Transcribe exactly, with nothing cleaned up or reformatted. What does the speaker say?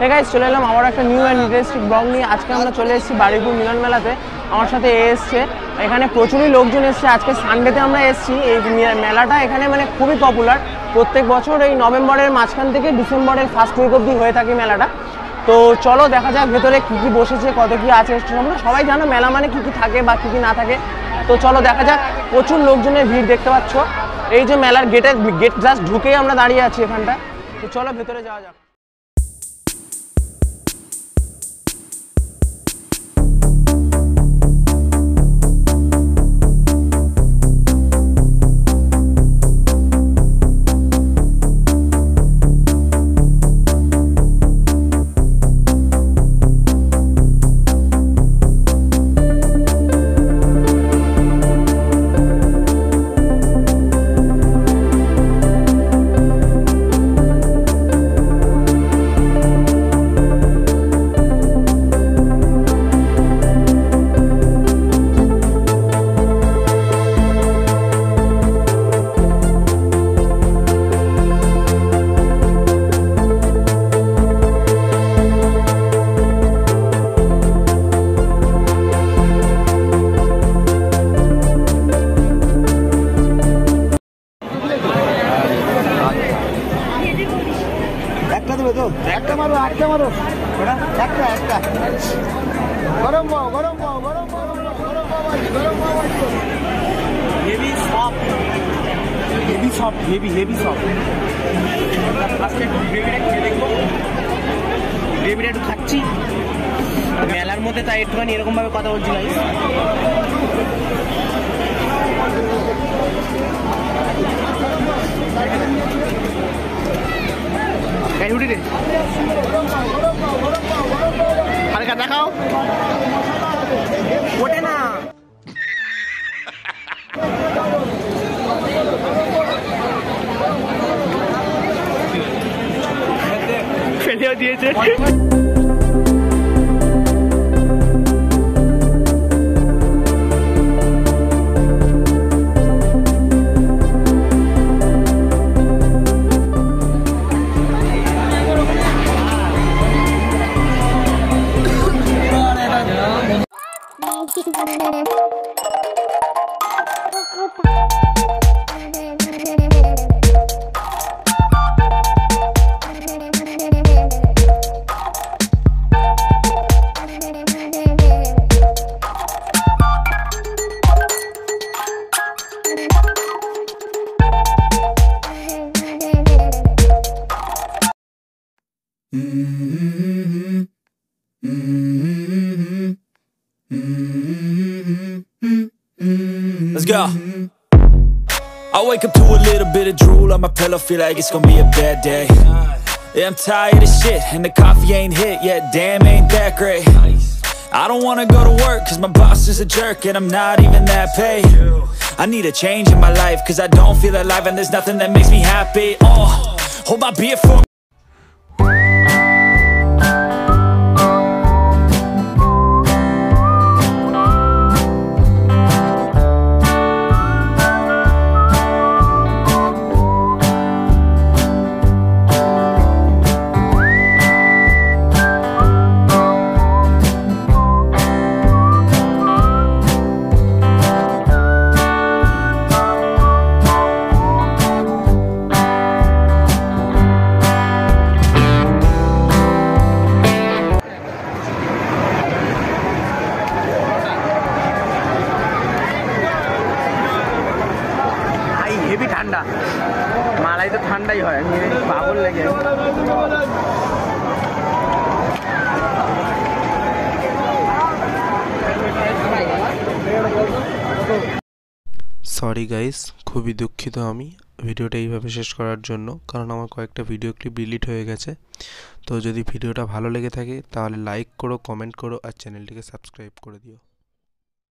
Hey guys, চলে এলাম আবার একটা নিউ অ্যান্ড ইন্টারেস্টিং ব্লগ নিয়ে। আজকে আমরা চলে এসেছি বারুইপুর মিলন মেলাতে। আমার সাথে এ এসছে, এখানে প্রচুরই লোকজন এসছে। আজকে সানডেতে আমরা এসেছি। এই মেলাটা এখানে মানে খুবই পপুলার। প্রত্যেক বছর এই নভেম্বরের মাঝখান থেকে ডিসেম্বরের ফার্স্ট উইক অবধি হয়ে থাকে মেলাটা। তো চলো দেখা যাক ভেতরে কী কী বসেছে, কত কী আছে। তোমরা সবাই জানো মেলা মানে কী কী থাকে বা কী কী না থাকে। তো চলো দেখা যাক। প্রচুর লোকজনের ভিড় দেখতে পাচ্ছ। এই যে মেলার গেটের গেট জাস্ট ঢুকেই আমরা দাঁড়িয়ে আছি এখানটা। তো চলো ভেতরে যাওয়া যাক। একটা মারো একটা মারো একটা একটা গরম পাও গরম পাও গরম পাও গরম পাও গরম পাও heavy soft heavy soft heavy heavy soft ফার্স্টে একটু গ্রেভিটা খেয়ে দেখবো। গ্রেভিটা একটু খাচ্ছি মেলার মধ্যে, তাই একটুখানি এরকম ভাবে কথা বলছি গাইস। উঠি রে হালকা দেখাও, ওঠে না। ফেলেও দিয়েছে। Let's go. I wake up to a little bit of drool on my pillow, feel like it's gonna be a bad day. Yeah, I'm tired of shit, and the coffee ain't hit yet, damn ain't that great. I don't wanna go to work, cause my boss is a jerk, and I'm not even that paid. I need a change in my life, cause I don't feel alive, and there's nothing that makes me happy. Oh, hold my beer for me. Heavy ঠান্ডা, মালাই তো ঠান্ডাই হয়, পাগল লেগে। Sorry guys, খুবই দুঃখিত আমি ভিডিওটা এইভাবে শেষ করার জন্য, কারণ আমার কয়েকটা ভিডিও ক্লিপ ডিলিট হয়ে গেছে। তো যদি ভিডিওটা ভালো লেগে থাকে তাহলে লাইক করো, কমেন্ট করো আর চ্যানেলটিকে সাবস্ক্রাইব করে দিও।